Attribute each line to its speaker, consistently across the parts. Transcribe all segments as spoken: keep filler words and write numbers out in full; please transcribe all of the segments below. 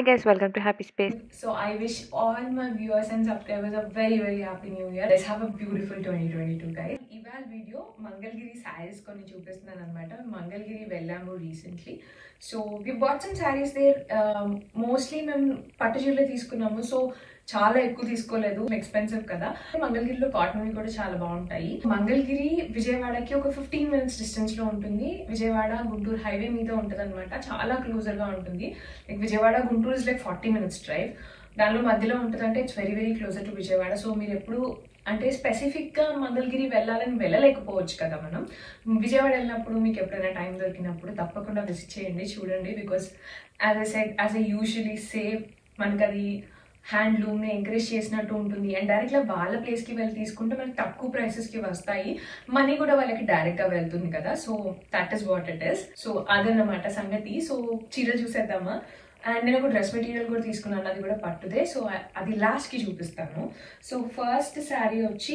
Speaker 1: Hi guys, welcome to Happy Space.
Speaker 2: So I wish all my viewers and subscribers a very very happy new year. Let's have a beautiful twenty twenty-two guys. ఇవాళ video Mangalagiri saris కొన్ని చూపిస్తున్నాను అనమాట. మంగళగిరి వెళ్ళాము recently. So we bought some saris there. Mostly మేము పట్టు చీరలు తీసుకున్నాము. So చాలా ఎక్కువ తీసుకోలేదు, ఎక్స్పెన్సివ్ కదా. మంగళగిరిలో కాటన్ కూడా చాలా బాగుంటాయి. మంగళగిరి విజయవాడకి ఒక ఫిఫ్టీన్ మినిట్స్ డిస్టెన్స్ లో ఉంటుంది. విజయవాడ గుంటూరు హైవే మీద ఉంటుంది అనమాట. చాలా క్లోజర్ గా ఉంటుంది. Like Vijayawada Guntur is like forty minutes drive. దానిలో మధ్యలో ఉంటుంది అంటే it's very very closer to Vijayawada. So మీరు ఎప్పుడు అంటే స్పెసిఫిక్ గా మంగళగిరి వెళ్ళాలని వెళ్ళలేకపోవచ్చు కదా మనం. విజయవాడ వెళ్ళినప్పుడు మీకు ఎప్పుడైనా టైం దొరికినప్పుడు తప్పకుండా విజిట్ చేయండి, చూడండి. Because as I said as I usually say మనకు అది హ్యాండ్లూమ్ని ఎంకరేజ్ చేసినట్టు ఉంటుంది. అండ్ డైరెక్ట్గా వాళ్ళ ప్లేస్కి వెళ్ళి తీసుకుంటే మనకి తక్కువ ప్రైసెస్కి వస్తాయి. మనీ కూడా వాళ్ళకి డైరెక్ట్గా వెళ్తుంది కదా. So that is what it is. So అదన్నమాట సంగతి. సో చీర చూసేద్దామా. అండ్ నేను ఒక డ్రెస్ మెటీరియల్ కూడా తీసుకున్నాను, అది కూడా పట్టుదే. సో అది లాస్ట్కి చూపిస్తాను. సో ఫస్ట్ శారీ వచ్చి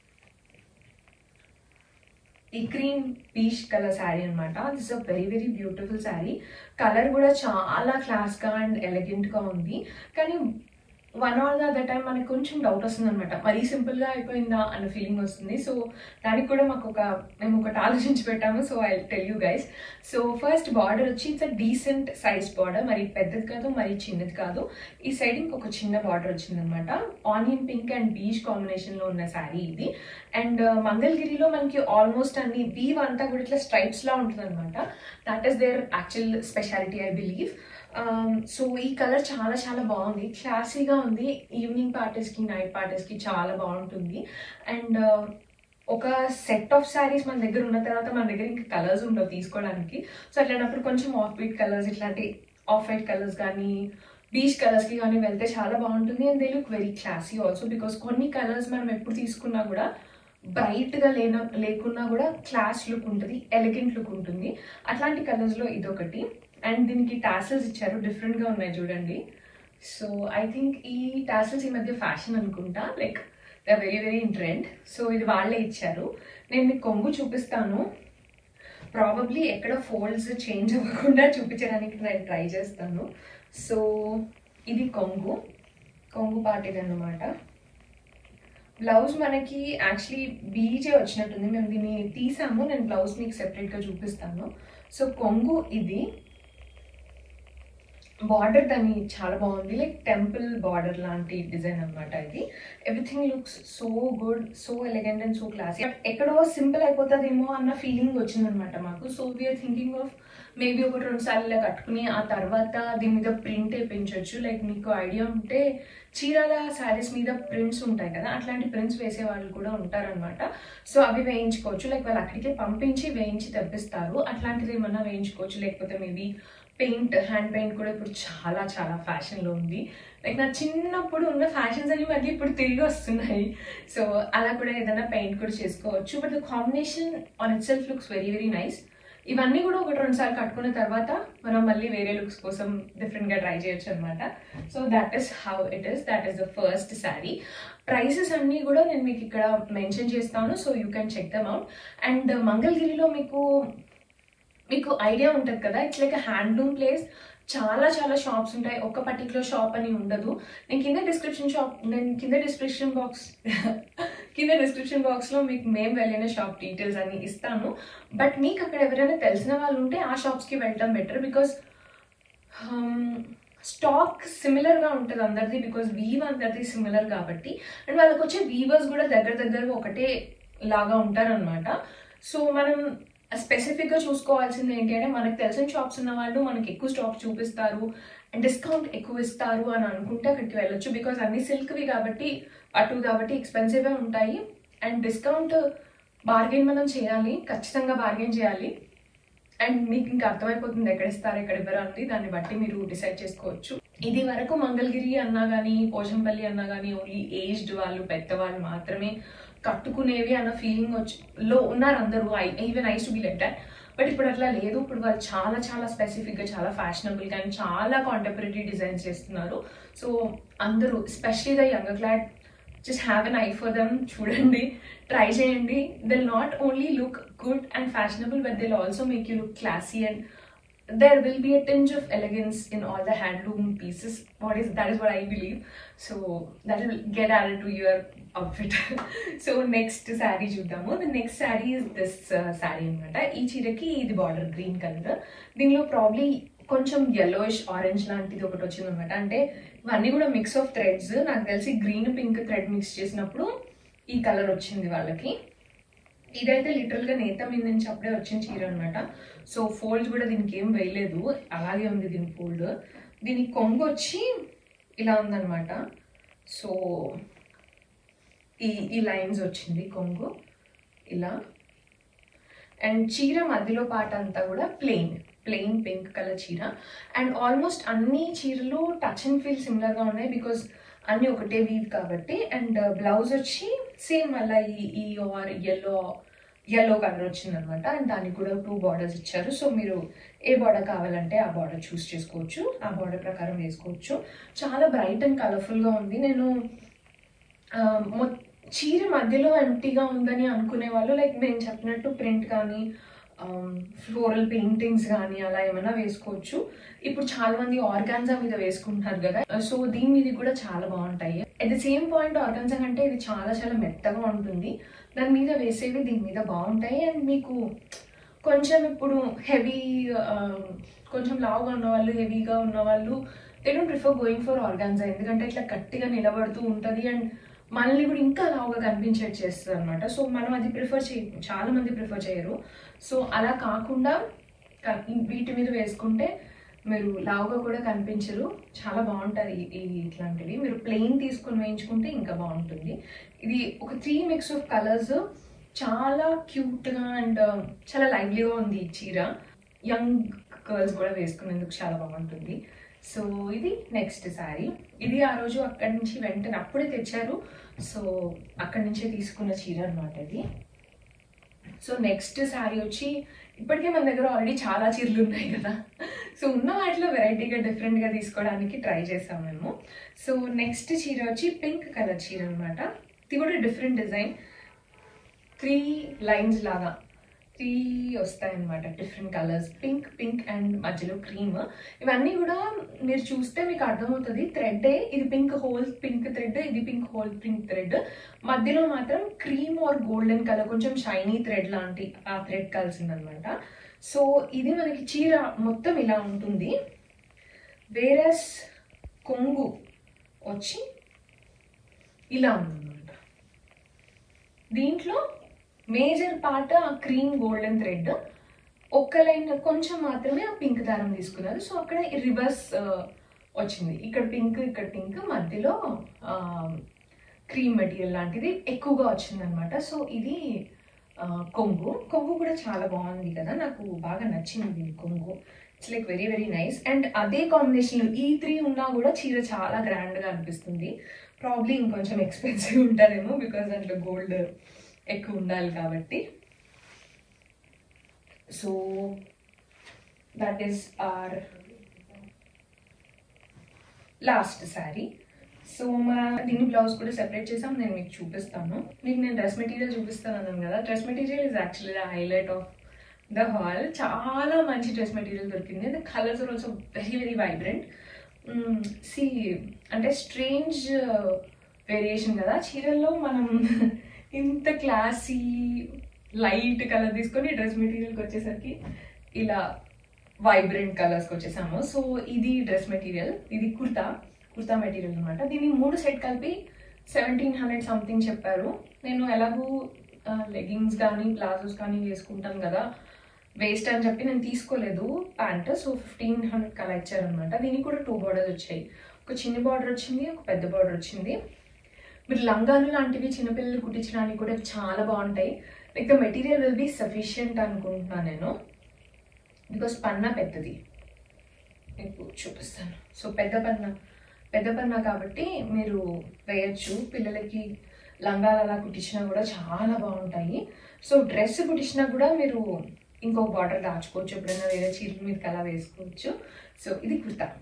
Speaker 2: ఈ క్రీమ్ పీచ్ కలర్ శారీ అనమాట. This a very very beautiful sari. Colour కూడా చాలా క్లాస్గా అండ్ ఎలిగెంట్గా ఉంది. కానీ one or the other time మనకి కొంచెం డౌట్ వస్తుంది అనమాట, మరీ సింపుల్గా అయిపోయిందా అన్న ఫీలింగ్ వస్తుంది. సో దానికి కూడా మాకు ఒక మేము ఒకటి ఆలోచించి పెట్టాము. So I tell you guys. So first border వచ్చి it's a decent size border, మరి పెద్దది కాదు మరి చిన్నది కాదు. ఈ సైడ్ ఇంకొక చిన్న బార్డర్ వచ్చింది అనమాట. ఆనియన్ పింక్ అండ్ బీచ్ కాంబినేషన్లో ఉన్న శారీ ఇది. అండ్ మంగళగిరిలో మనకి ఆల్మోస్ట్ అన్ని వీవ్ అంతా కూడా ఇట్లా స్ట్రైప్స్ లా ఉంటుంది అనమాట. That is their actual speciality I believe. So ఈ కలర్ చాలా చాలా బాగుంది, క్లాసీగా ఉంది. ఈవినింగ్ పార్టీస్కి నైట్ పార్టీస్కి చాలా బాగుంటుంది. అండ్ ఒక సెట్ ఆఫ్ శారీస్ మన దగ్గర ఉన్న తర్వాత మన దగ్గర ఇంకా కలర్స్ ఉండవు తీసుకోవడానికి. సో అట్లాంటప్పుడు కొంచెం ఆఫ్ వైట్ కలర్స్, ఇట్లాంటి ఆఫ్ వైట్ కలర్స్ కానీ బీచ్ కలర్స్కి కానీ వెళ్తే చాలా బాగుంటుంది. And they look very classy also. Because కొన్ని కలర్స్ మనం ఎప్పుడు తీసుకున్నా కూడా బ్రైట్గా లేన లేకున్నా కూడా క్లాస్ లుక్ ఉంటుంది, ఎలిగెంట్ లుక్ ఉంటుంది. అట్లాంటి కలర్స్లో ఇదొకటి. అండ్ దీనికి టాసల్స్ ఇచ్చారు, డిఫరెంట్గా ఉన్నాయి చూడండి. సో ఐ థింక్ ఈ టాసల్స్ ఈ మధ్య ఫ్యాషన్ అనుకుంటా, like they are very very in trend. So ఇది వాళ్ళే ఇచ్చారు. నేను మీకు కొంగు చూపిస్తాను. ప్రాబబ్లీ ఎక్కడ ఫోల్డ్స్ చేంజ్ అవ్వకుండా చూపించడానికి నేను ట్రై చేస్తాను. సో ఇది కొంగు కొంగు పార్టీది అన్నమాట. బ్లౌజ్ మనకి యాక్చువల్లీ బీజే వచ్చినట్టుంది, మేము దీన్ని తీసాము. నేను బ్లౌజ్ మీకు సెపరేట్గా చూపిస్తాను. సో కొంగు ఇది. బార్డర్ దాన్ని చాలా బాగుంది, లైక్ టెంపుల్ బార్డర్ లాంటి డిజైన్ అనమాట ఇది. Everything looks so good, so elegant and so classy. But ఎక్కడో సింపుల్ అయిపోతుందేమో అన్న ఫీలింగ్ వచ్చిందనమాట మాకు. So we're thinking of maybe ఒక రెండు సార్లు ఇలా కట్టుకుని ఆ తర్వాత దీని మీద ప్రింట్ వేయించవచ్చు. లైక్ మీకు ఐడియా ఉంటే చీరాల శారీస్ మీద ప్రింట్స్ ఉంటాయి కదా, అట్లాంటి ప్రింట్స్ వేసే వాళ్ళు కూడా ఉంటారనమాట. సో అవి వేయించుకోవచ్చు. లైక్ వాళ్ళు అక్కడికే పంపించి వేయించి తెప్పిస్తారు. అట్లాంటిది ఏమన్నా వేయించుకోవచ్చు. లేకపోతే మేబీ పెయింట్, హ్యాండ్ పెయింట్ కూడా ఇప్పుడు చాలా చాలా ఫ్యాషన్లో ఉంది. లైక్ నా చిన్నప్పుడు ఉన్న ఫ్యాషన్స్ అన్ని మళ్ళీ ఇప్పుడు తిరిగి వస్తున్నాయి. సో అలా కూడా ఏదైనా పెయింట్ కూడా చేసుకోవచ్చు. But the combination on itself looks very very nice. ఇవన్నీ కూడా ఒకటి రెండు సార్లు కట్టుకున్న తర్వాత మనం మళ్ళీ వేరే లుక్స్ కోసం డిఫరెంట్గా ట్రై చేయొచ్చు అనమాట. So that is how it is. That is the first sari. Prices అన్నీ కూడా నేను మీకు ఇక్కడ మెన్షన్ చేస్తాను. So you can check them out. And మంగళగిరిలో మీకు మీకు ఐడియా ఉంటుంది కదా, ఇట్స్ లైక్ హ్యాండ్లూమ్ ప్లేస్. చాలా చాలా షాప్స్ ఉంటాయి, ఒక పర్టికులర్ షాప్ అని ఉండదు. నేను కింద డిస్క్రిప్షన్ షాప్ నేను కింద డిస్క్రిప్షన్ బాక్స్ కింద డిస్క్రిప్షన్ బాక్స్లో మీకు మేము వెళ్ళిన షాప్ డీటెయిల్స్ అన్ని ఇస్తాను. బట్ మీకు అక్కడ ఎవరైనా తెలిసిన వాళ్ళు ఉంటే ఆ షాప్స్కి వెళ్ళటం బెటర్. బికాస్ స్టాక్ సిమిలర్గా ఉంటుంది అందరిది. బికాస్ వీవ్ అందరిది సిమిలర్ కాబట్టి. అండ్ వాళ్ళకి వచ్చే వీవర్స్ కూడా దగ్గర దగ్గరగా ఒకటే లాగా ఉంటారనమాట. సో మనం స్పెసిఫిక్గా చూసుకోవాల్సింది ఏంటి అంటే, మనకు తెలిసిన షాప్స్ ఉన్న వాళ్ళు మనకి ఎక్కువ స్టాక్ చూపిస్తారు అండ్ డిస్కౌంట్ ఎక్కువ ఇస్తారు అని అనుకుంటే అక్కడికి వెళ్ళొచ్చు. బికాస్ అన్ని సిల్క్వి కాబట్టి, పట్టు కాబట్టి ఎక్స్పెన్సివ్గా ఉంటాయి. అండ్ డిస్కౌంట్ బార్గెన్ మనం చేయాలి, ఖచ్చితంగా బార్గెన్ చేయాలి. అండ్ మీకు ఇంకా అర్థమైపోతుంది ఎక్కడ ఇస్తారు ఎక్కడ ఇవ్వరు అనేది. దాన్ని బట్టి మీరు డిసైడ్ చేసుకోవచ్చు. ఇది వరకు మంగళగిరి అన్నా కానీ పోచంపల్లి అన్నా కానీ ఓన్లీ ఏజ్డ్ వాళ్ళు, పెద్దవాళ్ళు మాత్రమే కట్టుకునేవి అన్న ఫీలింగ్ వచ్చి లో ఉన్నారు అందరూ. I even used to be like that. But ఇప్పుడు అట్లా లేదు. ఇప్పుడు వాళ్ళు చాలా చాలా స్పెసిఫిక్గా, చాలా ఫ్యాషనబుల్గా అండ్ చాలా కాంటెంపరీ డిజైన్స్ చేస్తున్నారు. సో అందరూ especially the younger crowd just have an eye for them. చూడండి, ట్రై చేయండి. They'll not only look good and fashionable, but they'll also make you look classy and there will be a tinge of elegance in all the handloom pieces. What is that is what I believe. So that will get added to your outfit. So next saree చూద్దాము. The next saree is this uh, saree అనమాట. ఈ చీరకి ఇది border green colour. దీనిలో probably కొంచెం yellowish orange లాంటిది ఒకటి వచ్చింది అనమాట. అంటే ఇవన్నీ కూడా మిక్స్ ఆఫ్ థ్రెడ్స్. నాకు తెలిసి గ్రీన్ పింక్ థ్రెడ్ మిక్స్ చేసినప్పుడు ఈ కలర్ వచ్చింది వాళ్ళకి. ఇదైతే లిటరల్ గా నేత మీద నుంచి అప్పుడే వచ్చిన చీర అనమాట. సో ఫోల్డ్స్ కూడా దీనికి ఏం వేయలేదు, అలాగే ఉంది దీని ఫోల్డ్. దీని కొంగు వచ్చి ఇలా ఉందన్నమాట. సో ఈ ఈ లైన్స్ వచ్చింది కొంగు ఇలా. అండ్ చీర మధ్యలో పాట అంతా కూడా ప్లెయిన్ ప్లెయిన్ పింక్ కలర్ చీర. అండ్ ఆల్మోస్ట్ అన్ని చీరలు టచ్ అండ్ ఫీల్ సిమిలర్గా ఉన్నాయి బికాస్ అన్నీ ఒకటే వీవ్ కాబట్టి. అండ్ బ్లౌజ్ వచ్చి సేమ్ మళ్ళీ ఈ ఈ ఆర్ ఎల్లో ఎల్లో కలర్ వచ్చింది అనమాట. అండ్ దానికి కూడా టూ బార్డర్స్ ఇచ్చారు. సో మీరు ఏ బార్డర్ కావాలంటే ఆ బార్డర్ చూస్ చేసుకోవచ్చు, ఆ బార్డర్ ప్రకారం వేసుకోవచ్చు. చాలా బ్రైట్ అండ్ కలర్ఫుల్గా ఉంది. నేను మొ చీర మధ్యలో ఎంటీగా ఉందని అనుకునే వాళ్ళు లైక్ నేను చెప్పినట్టు ప్రింట్ కానీ ఫ్లోరల్ పెయింటింగ్స్ కానీ అలా ఏమైనా వేసుకోవచ్చు. ఇప్పుడు చాలా మంది ఆర్గాన్జా మీద వేసుకుంటున్నారు కదా, సో దీని మీద కూడా చాలా బాగుంటాయి. At the same point organza అంటే ఇది చాలా చాలా మెత్తగా ఉంటుంది, దాని మీద వేసేవి దీని మీద బాగుంటాయి. అండ్ మీకు కొంచెం ఇప్పుడు హెవీ కొంచెం లావుగా ఉన్న వాళ్ళు హెవీగా ఉన్న వాళ్ళు they don't prefer going for organza, ఎందుకంటే ఇట్లా గట్టిగా నిలబడుతూ ఉంటుంది అండ్ మనల్ని కూడా ఇంకా లావుగా కనిపించేది చేస్తుంది అనమాట. సో మనం అది ప్రిఫర్ చేయ చాలా మంది ప్రిఫర్ చేయరు. సో అలా కాకుండా వీటి మీద వేసుకుంటే మీరు లావుగా కూడా కనిపించరు, చాలా బాగుంటుంది ఈ ఇట్లాంటివి. మీరు ప్లెయిన్ తీసుకొని వేయించుకుంటే ఇంకా బాగుంటుంది. ఇది ఒక త్రీ మిక్స్ ఆఫ్ కలర్స్, చాలా క్యూట్గా అండ్ చాలా లైవ్లీగా ఉంది ఈ చీర. యంగ్ గర్ల్స్ కూడా వేసుకునేందుకు చాలా బాగుంటుంది. సో ఇది నెక్స్ట్ శారీ. ఇది ఆ రోజు అక్కడి నుంచి వెంటనే అప్పుడే తెచ్చారు, సో అక్కడి నుంచే తీసుకున్న చీర అనమాట ఇది. సో నెక్స్ట్ శారీ వచ్చి ఇప్పటికే మన దగ్గర ఆల్రెడీ చాలా చీరలు ఉన్నాయి కదా, సో ఉన్న వాటిలో వెరైటీగా డిఫరెంట్గా తీసుకోవడానికి ట్రై చేసాం మేము. సో నెక్స్ట్ చీర వచ్చి పింక్ కలర్ చీర అనమాట. ఇది కూడా డిఫరెంట్ డిజైన్, త్రీ లైన్స్ లాగా త్రీ వస్తాయన్నమాట, different colours, pink pink and మధ్యలో క్రీమ్. ఇవన్నీ కూడా మీరు చూస్తే మీకు అర్థమవుతుంది థ్రెడ్డే, ఇది పింక్ హోల్ పింక్ థ్రెడ్, ఇది పింక్ హోల్ పింక్ థ్రెడ్, మధ్యలో మాత్రం క్రీమ్ ఆర్ గోల్డెన్ కలర్ కొంచెం షైనీ థ్రెడ్ లాంటి ఆ థ్రెడ్ కలిసిందనమాట. సో ఇది మనకి చీర మొత్తం ఇలా ఉంటుంది. వేరస్ కొంగు వచ్చి ఇలా ఉందన్నమాట. దీంట్లో మేజర్ పార్ట్ ఆ క్రీమ్ గోల్డెన్ థ్రెడ్, ఒక్క లైన్ కొంచెం మాత్రమే ఆ పింక్ దారం తీసుకున్నారు. సో అక్కడ రివర్స్ వచ్చింది, ఇక్కడ పింక్ ఇక్కడ పింక్, మధ్యలో క్రీమ్ మెటీరియల్ లాంటిది ఎక్కువగా వచ్చింది అనమాట. సో ఇది కొంగు కొంగు కూడా చాలా బాగుంది కదా, నాకు బాగా నచ్చింది కొంగు. It's like very very nice. And అదే కాంబినేషన్ ఈ త్రీ ఉన్నా కూడా చీర చాలా గ్రాండ్గా అనిపిస్తుంది. ప్రాబ్లీ ఇంకొంచెం ఎక్స్పెన్సివ్ ఉంటుందేమో బికాస్ దాంట్లో గోల్డ్ ఎక్కువ ఉండాలి కాబట్టి. So that is our last sari. So మా దీని బ్లౌజ్ కూడా సెపరేట్ చేసాం, నేను మీకు చూపిస్తాను. మీకు నేను డ్రెస్ మెటీరియల్ చూపిస్తాను అన్నాను కదా, dress material is actually the highlight of the haul. చాలా మంచి డ్రెస్ మెటీరియల్ దొరికింది. The colours are also very very vibrant. See అంటే స్ట్రేంజ్ వేరియేషన్ కదా చీరల్లో, మనం ఇంత క్లాసీ లైట్ కలర్ తీసుకొని డ్రెస్ మెటీరియల్కి వచ్చేసరికి ఇలా వైబ్రెంట్ కలర్స్కి వచ్చేసాము. సో ఇది డ్రెస్ మెటీరియల్, ఇది కుర్తా కుర్తా మెటీరియల్ అనమాట. దీన్ని మూడు సెట్ కలిపి సెవెంటీన్ హండ్రెడ్ సంథింగ్ చెప్పారు. నేను ఎలాగూ లెగ్గింగ్స్ కానీ ప్లాజోస్ కానీ వేసుకుంటాను కదా, వేస్ట్ అని చెప్పి నేను తీసుకోలేదు ప్యాంట్. సో ఫిఫ్టీన్ హండ్రెడ్ కలా ఇచ్చారనమాట. దీనికి కూడా టూ బార్డర్స్ వచ్చాయి, ఒక చిన్న బార్డర్ వచ్చింది, ఒక పెద్ద బార్డర్ వచ్చింది. మీరు లంగాలు లాంటివి చిన్నపిల్లలు కుట్టించడానికి కూడా చాలా బాగుంటాయి. Like the material will be sufficient అనుకుంటున్నాను నేను, బికాస్ పన్నా పెద్దది, మీకు చూపిస్తాను. సో పెద్ద పన్నా పెద్ద పన్నా కాబట్టి మీరు వేయచ్చు. పిల్లలకి లంగాలు అలా కుట్టించినా కూడా చాలా బాగుంటాయి. సో డ్రెస్ కుట్టించినా కూడా మీరు ఇంకో బార్డర్ దాచుకోవచ్చు, ఎప్పుడైనా వేరే చీరల మీదకి అలా వేసుకోవచ్చు. సో ఇది కుర్తా.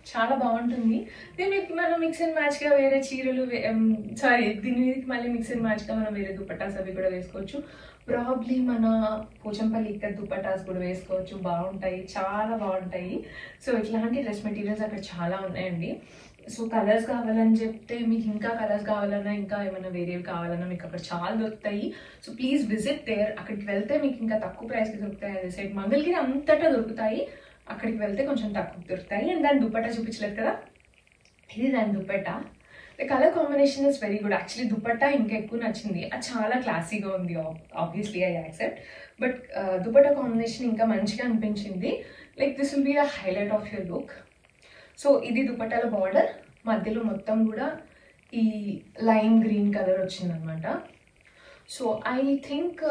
Speaker 2: చాలా బాగుంటుంది. దీనికి మనం మిక్స్ అండ్ మ్యాచ్గా వేరే చీరలు సారీ దీని మీదకి మళ్ళీ మిక్స్ అండ్ మ్యాచ్గా మనం వేరే దుపట్టాస్ అవి కూడా వేసుకోవచ్చు. ప్రాబ్లీ మన పోచంపల్లి ఇక్కడ దుపట్టాస్ కూడా వేసుకోవచ్చు, బాగుంటాయి, చాలా బాగుంటాయి. సో ఇట్లాంటి డ్రెస్ మెటీరియల్స్ అక్కడ చాలా ఉన్నాయండి. సో కలర్స్ కావాలని చెప్తే మీకు ఇంకా కలర్స్ కావాలన్నా ఇంకా ఏమైనా వేరేవి కావాలన్నా మీకు అక్కడ చాలా దొరుకుతాయి. So please visit there. అక్కడికి వెళ్తే మీకు ఇంకా తక్కువ ప్రైస్కి దొరుకుతాయి. అదే సైడ్ మంగళగిరి అంతటా దొరుకుతాయి, అక్కడికి వెళ్తే కొంచెం తక్కువ దొరుకుతాయి. అండ్ దాని దుపట్టా చూపించలేదు కదా, ఇది దాని dupatta. The colour combination is very good. Actually dupatta ఇంకా ఎక్కువ నచ్చింది, అది చాలా క్లాసీగా ఉంది. Obviously I accept, but dupatta combination ఇంకా మంచిగా అనిపించింది. Like this will be the highlight of your look. So ఇది దుపట్టాల బార్డర్, మధ్యలో మొత్తం కూడా ఈ లైమ్ గ్రీన్ కలర్ వచ్చిందనమాట. So I think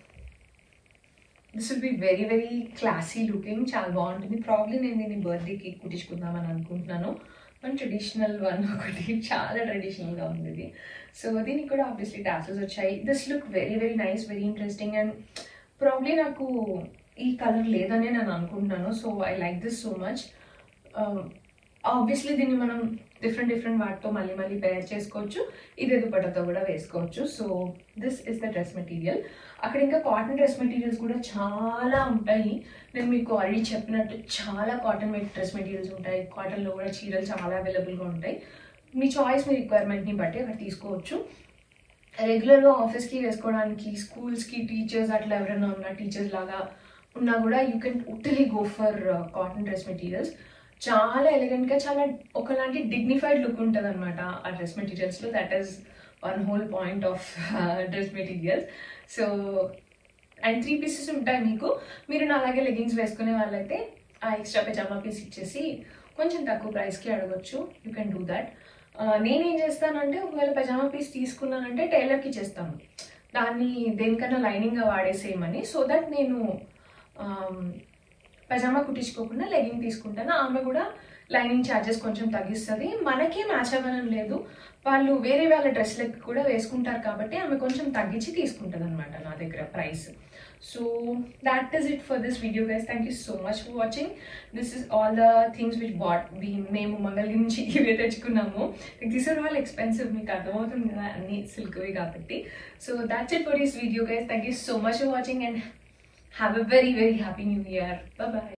Speaker 2: this will be very very classy looking, చాలా బాగుంటుంది. ప్రాబ్లీ నేను దీన్ని బర్త్డేకి కుట్టించుకుందామని అనుకుంటున్నాను. వన్ ట్రెడిషనల్ వన్ ఒకటి చాలా ట్రెడిషనల్గా ఉంది ఇది. సో దీనికి కూడా ఆబ్వియస్లీ టాసెస్ వచ్చాయి. This look very very nice, very interesting. And probably నాకు ఈ కలర్ లేదనే నేను అనుకుంటున్నాను. So I like this so much. Obviously దీన్ని మనం డిఫరెంట్ డిఫరెంట్ వాటితో మళ్ళీ మళ్ళీ పేర్ చేసుకోవచ్చు, ఇదే దుపట్టాతో కూడా వేసుకోవచ్చు. So this is the dress material. అక్కడ ఇంకా కాటన్ డ్రెస్ మెటీరియల్స్ కూడా చాలా ఉంటాయి. నేను మీకు ఆల్రెడీ చెప్పినట్టు చాలా కాటన్ డ్రెస్ మెటీరియల్స్ ఉంటాయి. కాటన్లో కూడా చీరలు చాలా అవైలబుల్గా ఉంటాయి. మీ చాయిస్, మీ రిక్వైర్మెంట్ని బట్టి అక్కడ తీసుకోవచ్చు. రెగ్యులర్గా ఆఫీస్కి వేసుకోవడానికి, స్కూల్స్కి టీచర్స్ అట్లా ఎవరైనా ఉన్నా టీచర్స్ లాగా ఉన్నా కూడా you can totally go for cotton dress materials. చాలా ఎలిగెంట్గా, చాలా ఒకలాంటి డిగ్నిఫైడ్ లుక్ ఉంటుంది అనమాట ఆ డ్రెస్ మెటీరియల్స్లో. That is one whole point of dress materials. So and three pieces ఉంటాయి మీకు. మీరు నా అలాగే లెగిన్స్ వేసుకునే వాళ్ళైతే ఆ ఎక్స్ట్రా పైజామా పీస్ ఇచ్చేసి కొంచెం తక్కువ ప్రైస్కి అడగొచ్చు. You can do that. నేనేం చేస్తానంటే ఒకవేళ పైజామా పీస్ తీసుకున్నానంటే టైలర్కి ఇచ్చేస్తాను, దాన్ని దేనికన్నా లైనింగ్గా వాడేసేయమని. సో దట్ నేను పైజామా కుట్టించుకోకుండా లెగింగ్ తీసుకుంటాను. ఆమె కూడా లైనింగ్ ఛార్జెస్ కొంచెం తగ్గిస్తుంది. మనకే మ్యాచ్ అవ్వడం లేదు, వాళ్ళు వేరే వాళ్ళ డ్రెస్లకి కూడా వేసుకుంటారు కాబట్టి ఆమె కొంచెం తగ్గించి తీసుకుంటుంది అనమాట నా దగ్గర price. So that is it for this video guys. Thank you so much for watching. This is all the things which bought we మేము మంగళగిరి నుంచి ఇవే తెచ్చుకున్నాము. దీస్ ఆర్ ఆల్ ఎక్స్పెన్సివ్, మీకు అర్థమవుతుంది కదా, అన్ని సిల్క్వి కాబట్టి. So that's it for this video guys. Thank you so much for watching and have a very very happy new year. Bye bye.